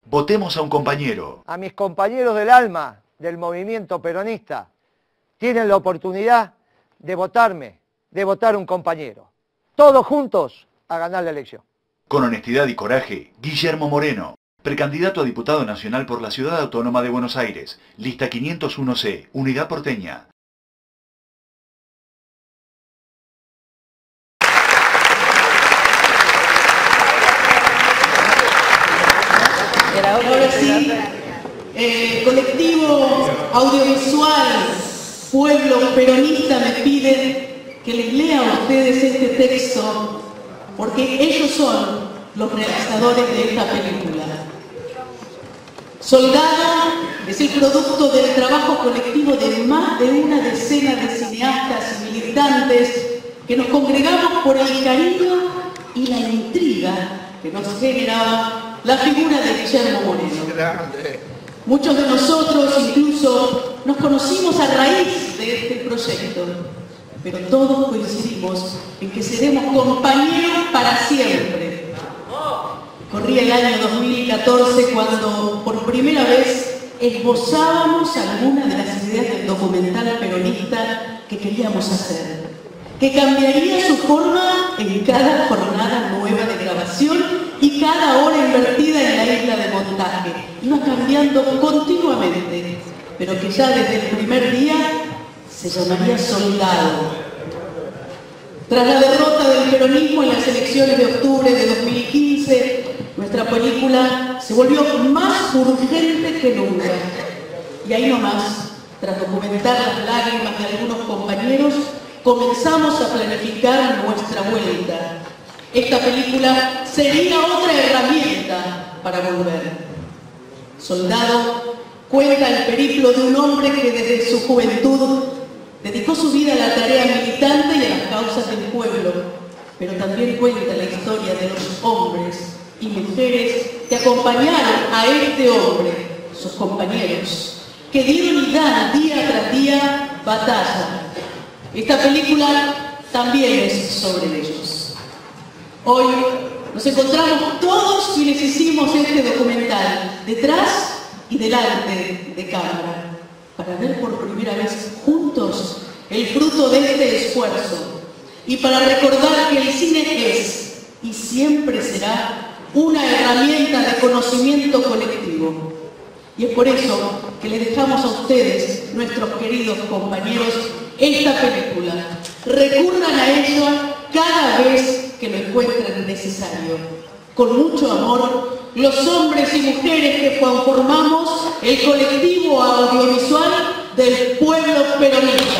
Votemos a un compañero. A mis compañeros del alma del movimiento peronista tienen la oportunidad de votarme, de votar un compañero. Todos juntos a ganar la elección. Con honestidad y coraje, Guillermo Moreno, precandidato a diputado nacional por la Ciudad Autónoma de Buenos Aires, lista 501C, Unidad Porteña. Ahora sí, colectivo audiovisual, pueblo peronista me pide que les lea a ustedes este texto, porque ellos son los realizadores de esta película. Soldado es el producto del trabajo colectivo de más de una decena de cineastas y militantes que nos congregamos por el cariño y la intriga que nos generaba la figura de Guillermo Moreno. Muchos de nosotros incluso nos conocimos a raíz de este proyecto, pero todos coincidimos en que seremos compañeros para siempre. Corría el año 2014 cuando por primera vez esbozábamos algunas de las ideas del documental peronista que queríamos hacer, que cambiaría su forma en cada jornada nueva de grabación y cada hora invertida en la isla de montaje. Iba cambiando continuamente, pero que ya desde el primer día se llamaría Soldado. Tras la derrota del peronismo en las elecciones de octubre de 2015, nuestra película se volvió más urgente que nunca. Y ahí nomás, tras documentar las lágrimas de algunos compañeros, comenzamos a planificar nuestra vuelta. Esta película sería otra herramienta para volver. Soldado cuenta el periplo de un hombre que desde su juventud dedicó su vida a la tarea militante y a las causas del pueblo, pero también cuenta la historia de los hombres y mujeres que acompañaron a este hombre, sus compañeros, que dieron y dan día tras día batalla. Esta película también es sobre ellos. Hoy nos encontramos todos quienes hicimos este documental, detrás y delante de cámara, para ver por primera vez juntos el fruto de este esfuerzo y para recordar que el cine es y siempre será una herramienta de conocimiento colectivo. Y es por eso que les dejamos a ustedes, nuestros queridos compañeros, esta película. Recurran a ella cada vez que lo encuentren necesario. Con mucho amor, los hombres y mujeres que conformamos el colectivo audiovisual del pueblo peronista.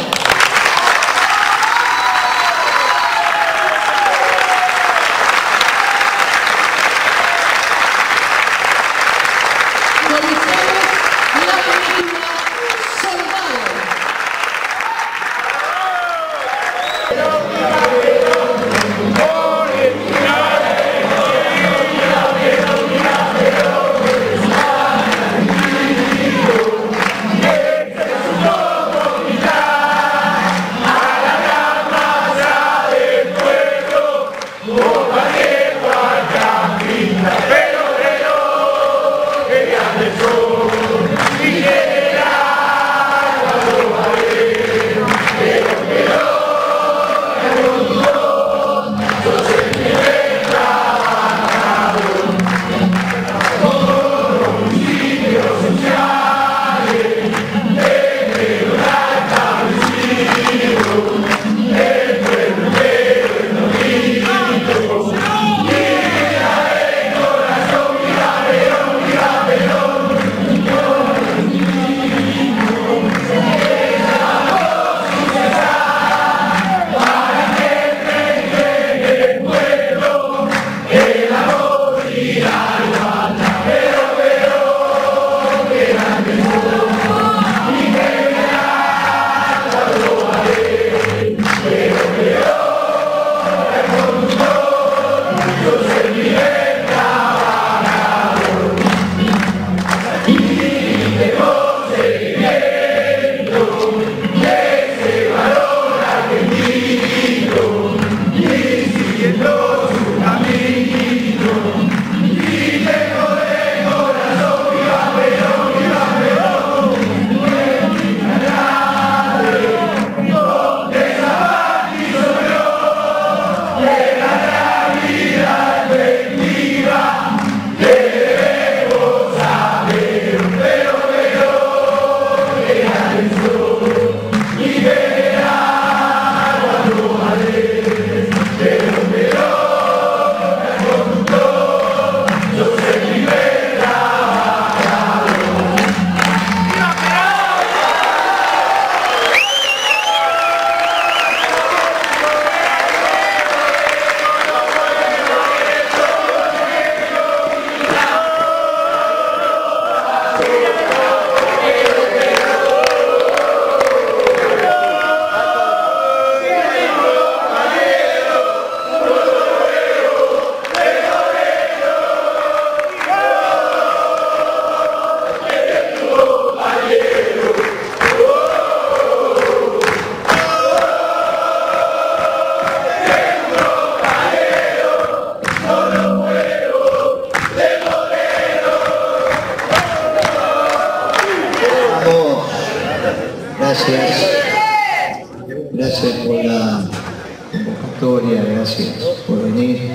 Gracias por la convocatoria, gracias por venir.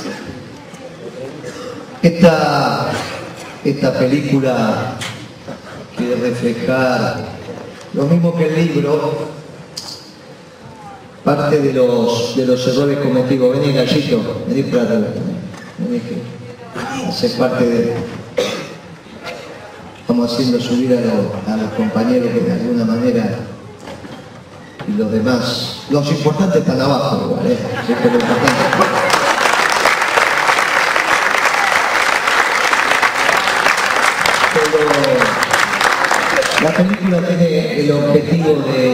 Esta película quiere reflejar lo mismo que el libro, parte de los errores cometidos. Vení, Gallito, vení, Plata, vení, que hace parte de... Estamos haciendo subir a los compañeros que de alguna manera, y los demás, los importantes están abajo igual, Esto es lo importante. Pero la película tiene el objetivo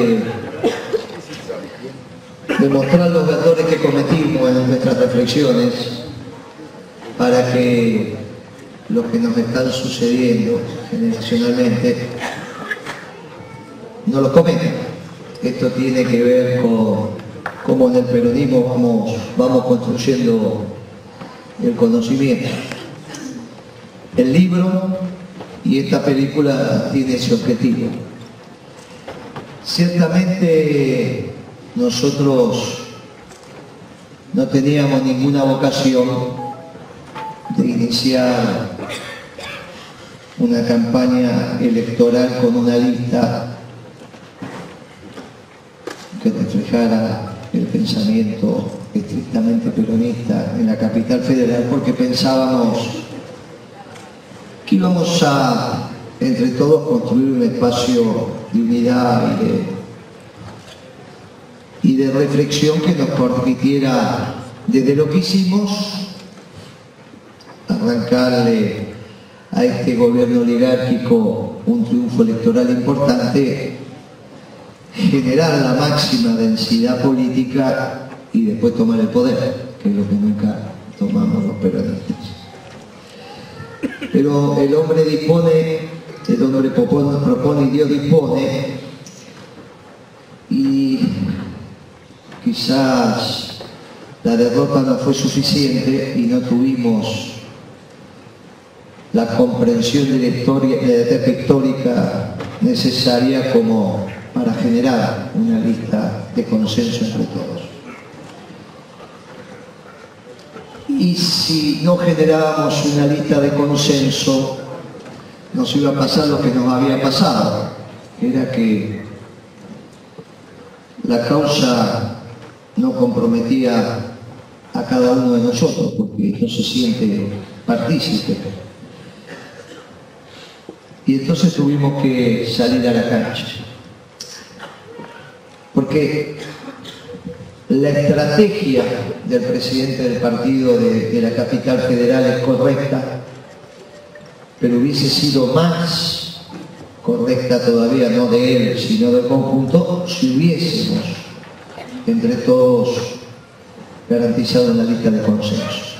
de mostrar los errores que cometimos en nuestras reflexiones para que los que nos están sucediendo generacionalmente no los cometan. Esto tiene que ver con cómo en el peronismo vamos construyendo el conocimiento. El libro y esta película tiene ese objetivo. Ciertamente nosotros no teníamos ninguna vocación de iniciar una campaña electoral con una lista que reflejara el pensamiento estrictamente peronista en la capital federal, porque pensábamos que íbamos a, entre todos, construir un espacio de unidad y de reflexión que nos permitiera, desde lo que hicimos, arrancarle a este gobierno oligárquico un triunfo electoral importante, generar la máxima densidad política y después tomar el poder, que es lo que nunca tomamos los peronistas. Pero el hombre dispone, el hombre propone y Dios dispone, y quizás la derrota no fue suficiente y no tuvimos la comprensión de la etapa histórica necesaria como para generar una lista de consenso entre todos. Y si no generábamos una lista de consenso, nos iba a pasar lo que nos había pasado, que era que la causa no comprometía a cada uno de nosotros, porque no se siente partícipe. Y entonces tuvimos que salir a la cancha. Porque la estrategia del presidente del partido de la capital federal es correcta, pero hubiese sido más correcta todavía, no de él, sino del conjunto, si hubiésemos entre todos garantizado una lista de consensos.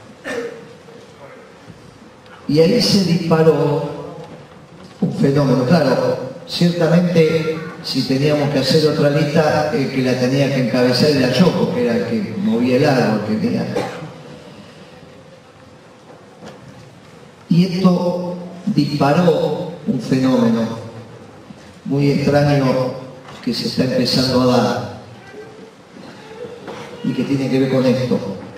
Y ahí se disparó un fenómeno. Claro, ciertamente si teníamos que hacer otra lista, el que la tenía que encabezar era yo, porque era el que movía el árbol, que tenía. Y esto disparó un fenómeno muy extraño que se está empezando a dar y que tiene que ver con esto,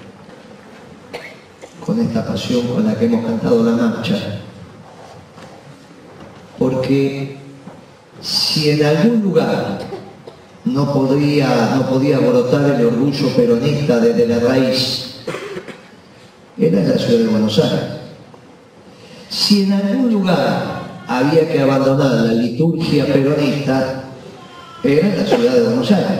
con esta pasión con la que hemos cantado la marcha. Porque si en algún lugar no podía brotar el orgullo peronista desde la raíz, era en la ciudad de Buenos Aires. Si en algún lugar había que abandonar la liturgia peronista, era en la ciudad de Buenos Aires.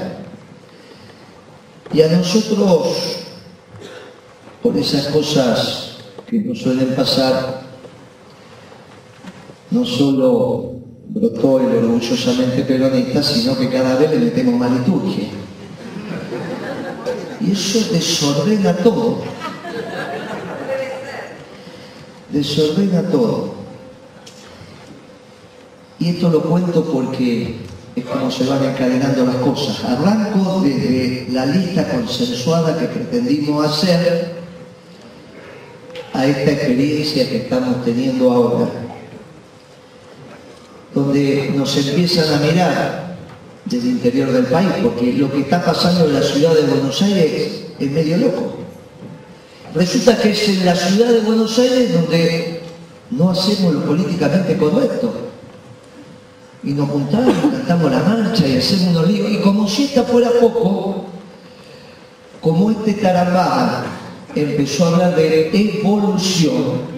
Y a nosotros, por esas cosas que nos suelen pasar, no solo brotó el orgullosamente peronista, sino que cada vez le metemos más liturgia. Y eso desordena todo. Desordena todo. Y esto lo cuento porque es como se van encadenando las cosas. Arranco desde la lista consensuada que pretendimos hacer a esta experiencia que estamos teniendo ahora, donde nos empiezan a mirar del interior del país, porque lo que está pasando en la ciudad de Buenos Aires es medio loco. Resulta que es en la ciudad de Buenos Aires donde no hacemos lo políticamente correcto. Y nos juntamos, cantamos la marcha y hacemos unos líos. Y como si esta fuera poco, como este tarambá empezó a hablar de evolución,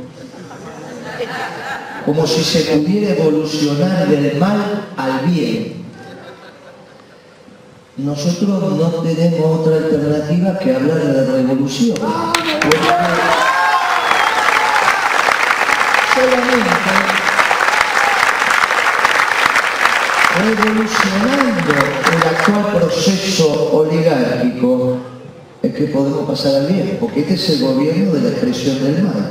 como si se pudiera evolucionar del mal al bien. Nosotros no tenemos otra alternativa que hablar de la revolución. Solamente revolucionando el actual proceso oligárquico es que podemos pasar al bien, porque este es el gobierno de la expresión del mal.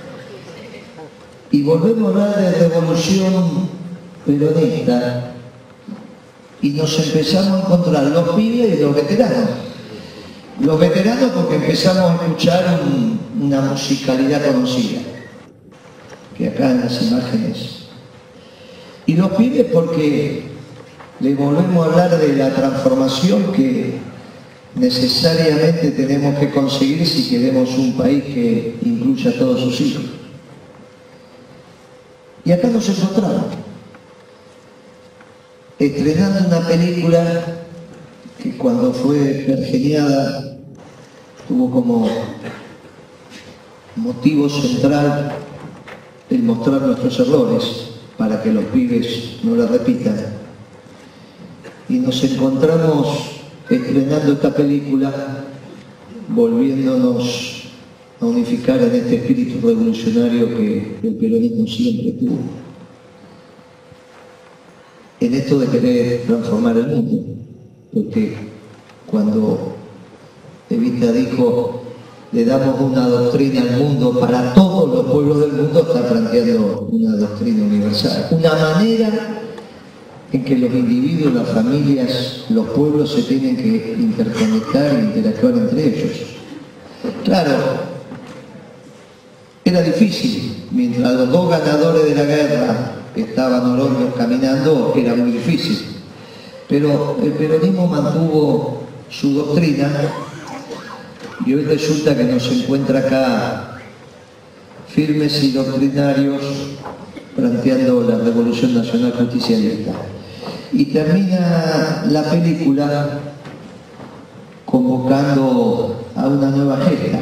Y volvemos a hablar de revolución peronista y nos empezamos a encontrar los pibes y los veteranos. Los veteranos porque empezamos a escuchar una musicalidad conocida, que acá en las imágenes. Y los pibes porque le volvemos a hablar de la transformación que necesariamente tenemos que conseguir si queremos un país que incluya a todos sus hijos. Y acá nos encontramos, estrenando una película que cuando fue pergeniada tuvo como motivo central el mostrar nuestros errores para que los pibes no la repitan. Y nos encontramos estrenando esta película, volviéndonos a unificar en este espíritu revolucionario que el peronismo siempre tuvo. En esto de querer transformar el mundo, porque cuando Evita dijo le damos una doctrina al mundo para todos los pueblos del mundo, está planteando una doctrina universal, una manera en que los individuos, las familias, los pueblos se tienen que interconectar e interactuar entre ellos. Claro, era difícil, mientras los dos ganadores de la guerra estaban Oroños caminando, era muy difícil. Pero el peronismo mantuvo su doctrina y hoy resulta que nos encuentra acá firmes y doctrinarios planteando la Revolución Nacional Justicialista. Y termina la película convocando a una nueva gesta.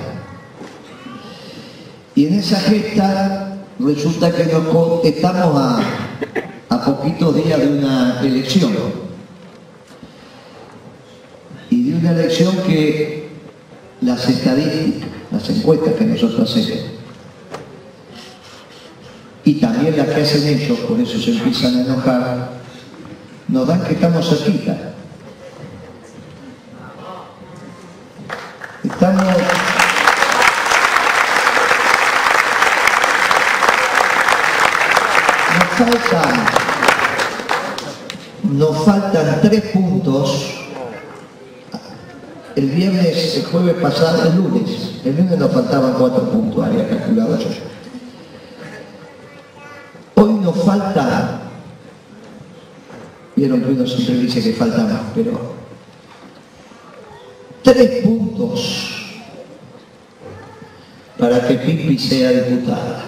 Y en esa gesta resulta que estamos a poquitos días de una elección. Y de una elección que las estadísticas, las encuestas que nosotros hacemos, y también las que hacen ellos, por eso se empiezan a enojar, nos dan que estamos cerquita. Estamos... Nos faltan 3 puntos. El viernes, el jueves pasado, el lunes nos faltaban 4 puntos, había calculado yo. Hoy nos falta, vieron que uno siempre dice que falta más, pero 3 puntos para que Pipi sea diputada.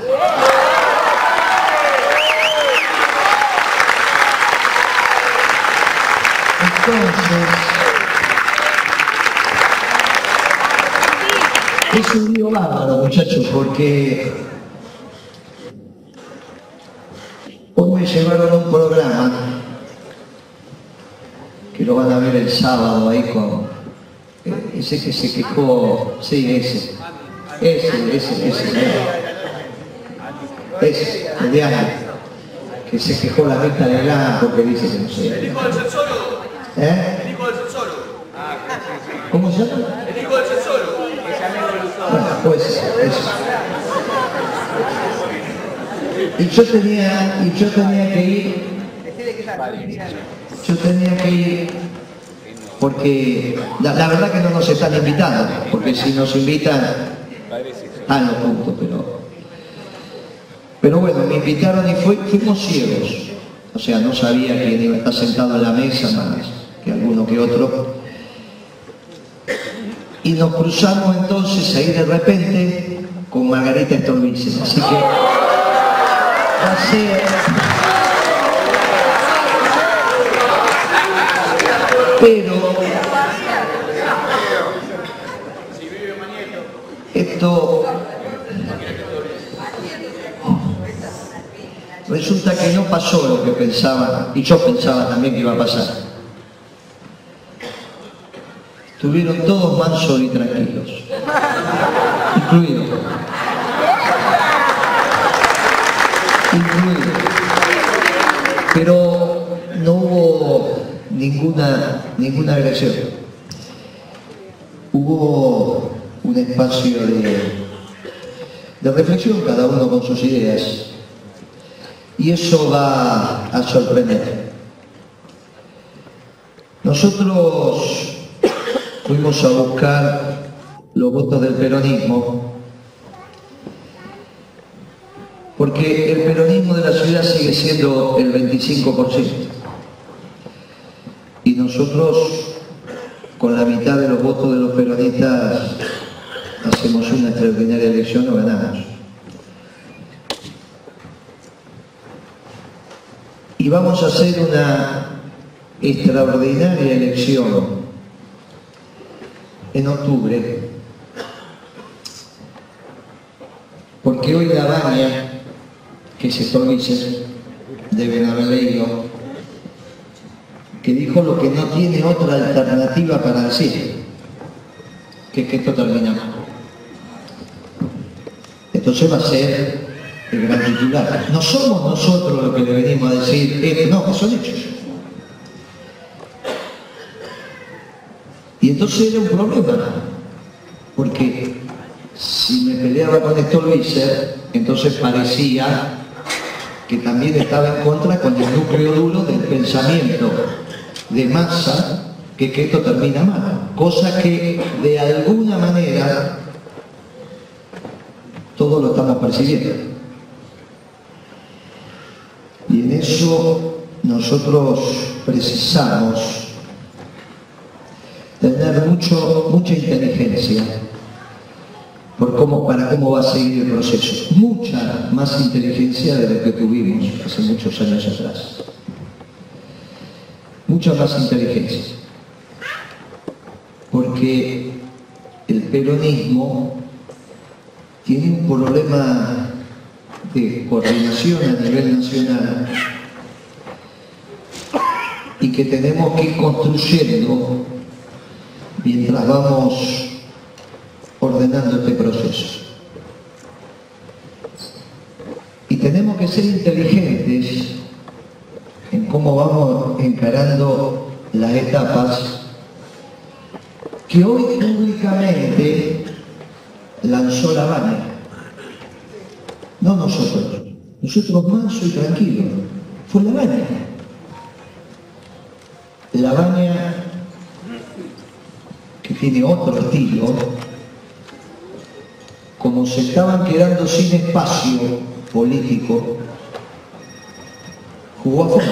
Entonces, es un lío bárbaro, muchachos, porque hoy me llevaron un programa que lo van a ver el sábado ahí con ese que se quejó, sí, ese, el de Ana, que se quejó la vista de blanco, que dice que no sé. El hijo del Censoro. ¿Eh? El hijo del Censoro. ¿Cómo se llama? El hijo del Censoro. Bueno, pues eso. Y yo tenía que ir porque la verdad que no nos están invitando, porque si nos invitan no punto, pero bueno, me invitaron y fuimos ciegos. o sea, no sabía quién iba a estar sentado en la mesa, más que alguno que otro. Y nos cruzamos entonces ahí de repente con Margarita Stolbizer. Así que va a ser... Pero esto resulta que no pasó lo que pensaba, y yo pensaba también que iba a pasar. Estuvieron todos mansos y tranquilos, incluido. Pero no hubo ninguna agresión. Hubo un espacio de reflexión, cada uno con sus ideas, y eso va a sorprender. Nosotros fuimos a buscar los votos del peronismo porque el peronismo de la ciudad sigue siendo el 25%. Y nosotros, con la mitad de los votos de los peronistas, hacemos una extraordinaria elección o ganamos. Y vamos a hacer una extraordinaria elección en octubre, porque hoy la Baña, que se Stolbizer, deben haber leído, que dijo lo que no tiene otra alternativa para decir, que es que esto termina mal. Entonces va a ser el gran titular. No somos nosotros los que le venimos a decir, no, que son hechos. Y entonces era un problema, porque si me peleaba con Stolbizer, entonces parecía que también estaba en contra con el núcleo duro del pensamiento de masa, que esto termina mal, cosa que de alguna manera todos lo estamos percibiendo. Y en eso nosotros precisamos tener mucha inteligencia para cómo va a seguir el proceso. Mucha más inteligencia de lo que tuvimos hace muchos años atrás. Mucha más inteligencia. Porque el peronismo tiene un problema de coordinación a nivel nacional y que tenemos que ir construyendo mientras vamos ordenando este proceso. Y tenemos que ser inteligentes en cómo vamos encarando las etapas que hoy públicamente lanzó la Baña. No nosotros manso y tranquilo. Fue la Baña. La Baña, que tiene otro estilo, como se estaban quedando sin espacio político, jugó a fondo.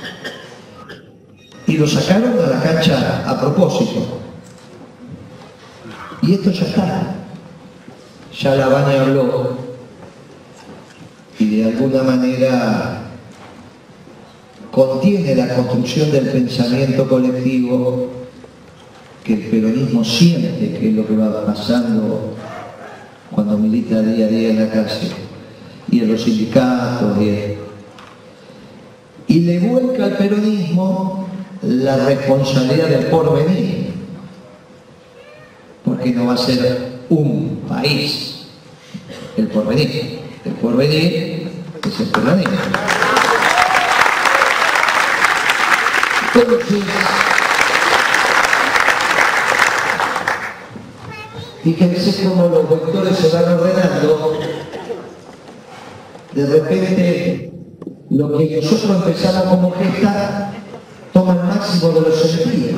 Y lo sacaron a la cancha a propósito. Y esto ya está. Ya la Baña habló y de alguna manera contiene la construcción del pensamiento colectivo que el peronismo siente que es lo que va pasando cuando milita día a día en la calle y en los sindicatos y le vuelca al peronismo la responsabilidad del porvenir, porque no va a ser un país el porvenir es el peronismo. Entonces, fíjense cómo los vectores se van ordenando. De repente, lo que nosotros empezamos como gesta toma el máximo de los sentidos.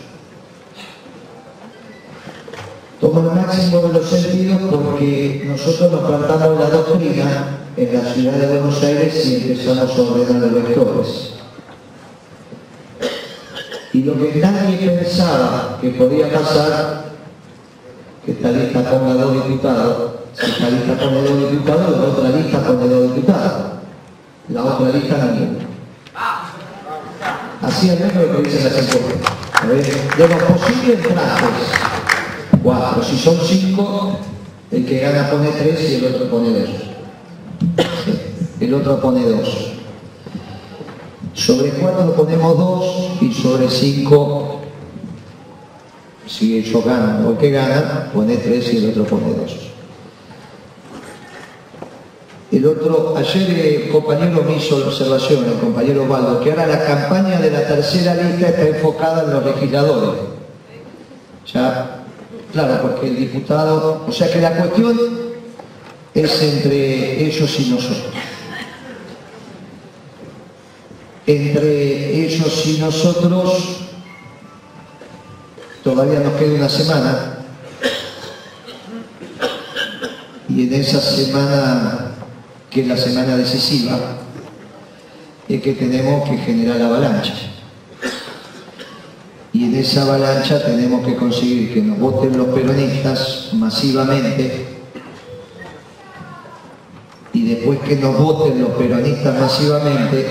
Toma el máximo de los sentidos porque nosotros nos plantamos la doctrina en la ciudad de Buenos Aires y empezamos a ordenar los vectores. Y lo que nadie pensaba que podía pasar, que esta lista ponga 2 diputados, si esta lista pone 2 diputados, la otra lista pone 2 diputados, la otra lista ninguno. Así al menos lo que dicen las encuestas. De los posibles trajes, 4, si son 5, el que gana pone 3 y el otro pone 2. El otro pone 2. Sobre 4 ponemos 2 y sobre 5, si ellos ganan o el que gana, pone 3 y el otro pone 2. El otro, ayer el compañero me hizo la observación, el compañero Osvaldo, que ahora la campaña de la tercera lista está enfocada en los legisladores. Ya, claro, porque el diputado, o sea que la cuestión es entre ellos y nosotros. Entre ellos y nosotros todavía nos queda una semana y en esa semana, que es la semana decisiva, es que tenemos que generar la avalancha. Y en esa avalancha tenemos que conseguir que nos voten los peronistas masivamente, y después que nos voten los peronistas masivamente,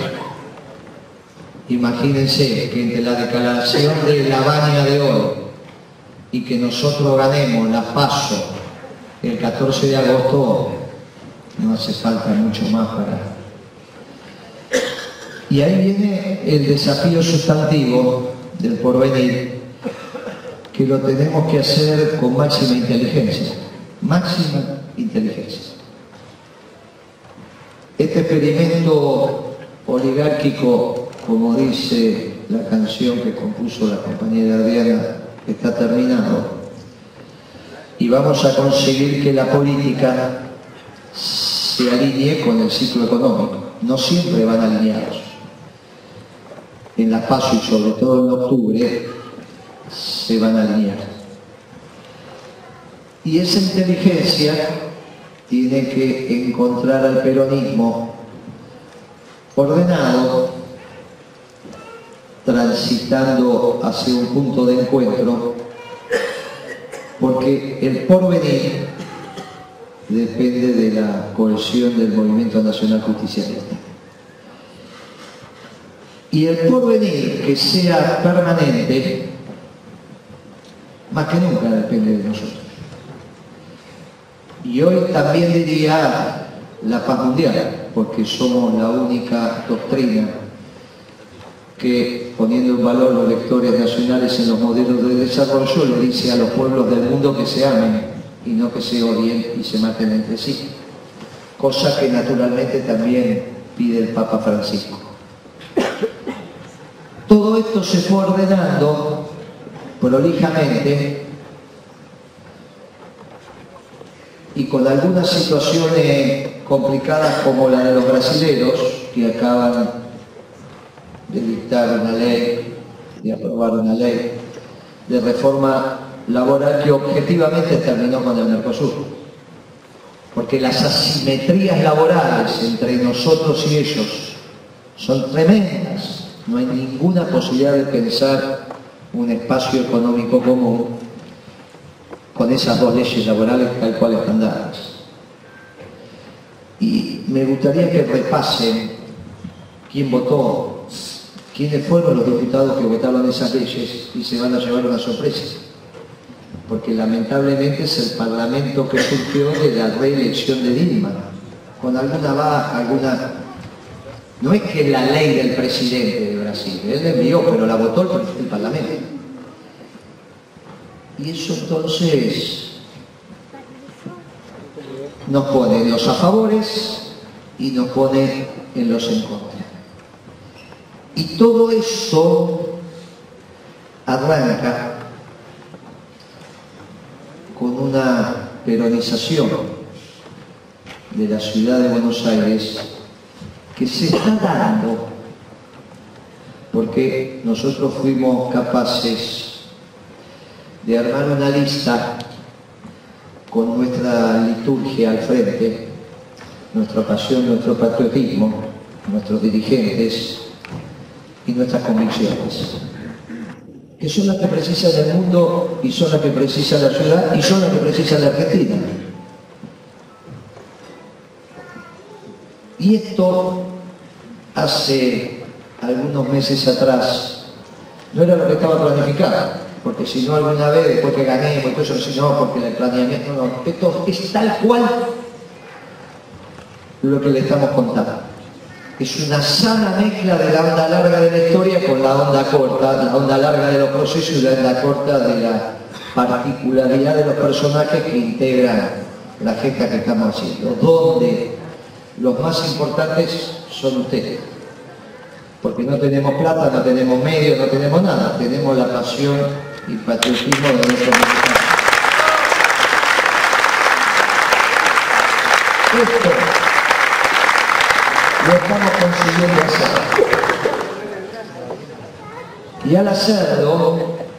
imagínense que entre la declaración de La Baña de hoy y que nosotros ganemos la PASO el 14 de agosto, no hace falta mucho más para... Y ahí viene el desafío sustantivo del porvenir, que lo tenemos que hacer con máxima inteligencia. Máxima inteligencia. Este experimento oligárquico, como dice la canción que compuso la compañera Adriana, está terminado. Y vamos a conseguir que la política se alinee con el ciclo económico. No siempre van alineados. En la PASO y sobre todo en octubre se van a alinear. Y esa inteligencia tiene que encontrar al peronismo ordenado, transitando hacia un punto de encuentro, porque el porvenir depende de la cohesión del movimiento nacional justicialista. Y el porvenir que sea permanente, más que nunca depende de nosotros. Y hoy también diría la paz mundial, porque somos la única doctrina que, poniendo en valor los vectores nacionales en los modelos de desarrollo, le dice a los pueblos del mundo que se amen y no que se odien y se maten entre sí. Cosa que naturalmente también pide el Papa Francisco. Todo esto se fue ordenando prolijamente y con algunas situaciones complicadas como la de los brasileros, que acaban de dictar una ley, de aprobar una ley de reforma laboral que objetivamente terminó con el Mercosur. Porque las asimetrías laborales entre nosotros y ellos son tremendas. No hay ninguna posibilidad de pensar un espacio económico común con esas dos leyes laborales tal cual están dadas. Y me gustaría que repasen quién votó, quiénes fueron los diputados que votaron esas leyes, y se van a llevar una sorpresa. Porque lamentablemente es el Parlamento que surgió de la reelección de Dilma, con alguna baja, alguna... No es que la ley del presidente de Brasil, él la envió, pero la votó el Parlamento. Y eso entonces nos pone en los a favores y nos pone en los en contra. Y todo eso arranca con una peronización de la ciudad de Buenos Aires que se está dando porque nosotros fuimos capaces de armar una lista con nuestra liturgia al frente, nuestra pasión, nuestro patriotismo, nuestros dirigentes y nuestras convicciones. que son las que precisan el mundo y son las que precisa la ciudad y son las que precisa la Argentina. Y esto hace algunos meses atrás no era lo que estaba planificado, porque si no alguna vez, después que ganemos, y todo eso, si no, porque el planeamiento no, esto es tal cual lo que le estamos contando. Es una sana mezcla de la onda larga de la historia con la onda corta, la onda larga de los procesos y la onda corta de la particularidad de los personajes que integran la gesta que estamos haciendo, donde los más importantes son ustedes. Porque no tenemos plata, no tenemos medios, no tenemos nada, tenemos la pasión y patriotismo de nuestros mexicanos. Esto lo estamos consiguiendo hacer. Y al hacerlo,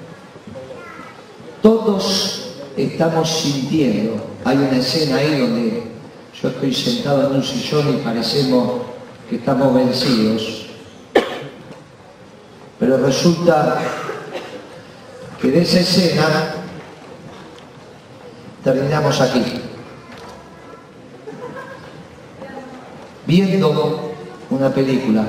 todos estamos sintiendo. Hay una escena ahí donde yo estoy sentado en un sillón y parecemos que estamos vencidos. Pero resulta que de esa escena terminamos aquí, viendo una película,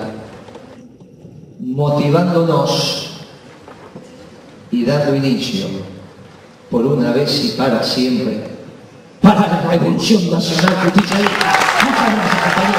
motivándonos y dando inicio, por una vez y para siempre, para la Revolución Nacional Justicia. Muchas gracias, compañeros.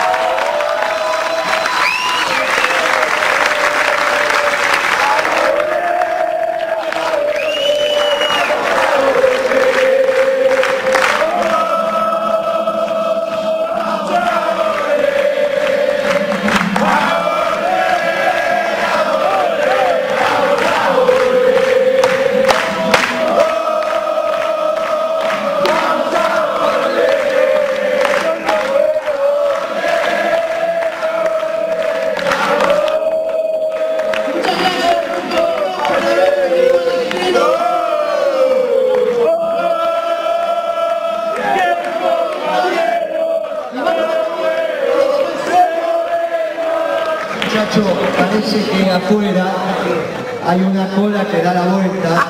Muchachos, parece que afuera hay una cola que da la vuelta.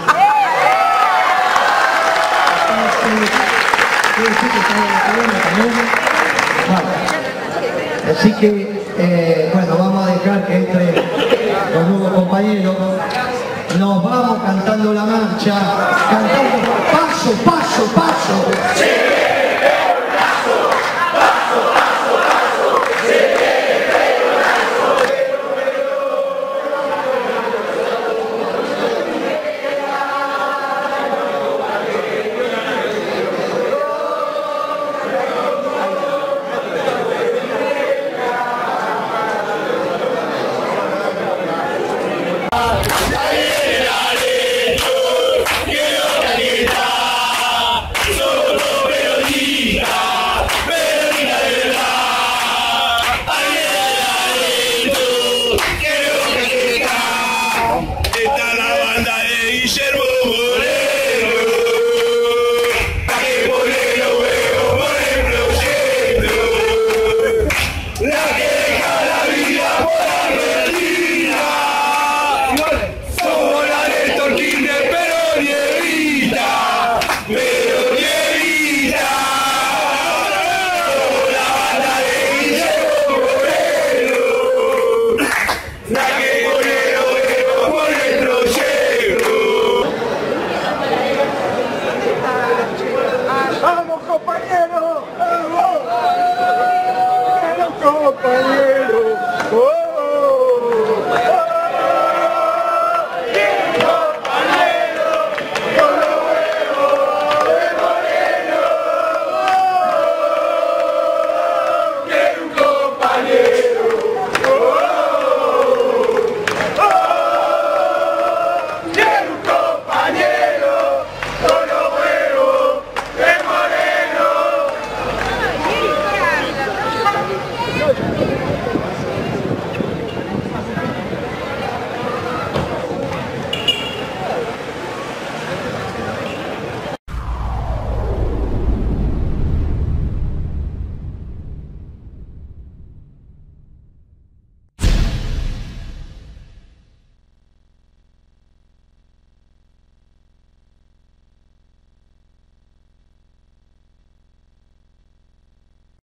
Vale. Así que, bueno, vamos a dejar que entre los nuevos compañeros. Nos vamos cantando la marcha.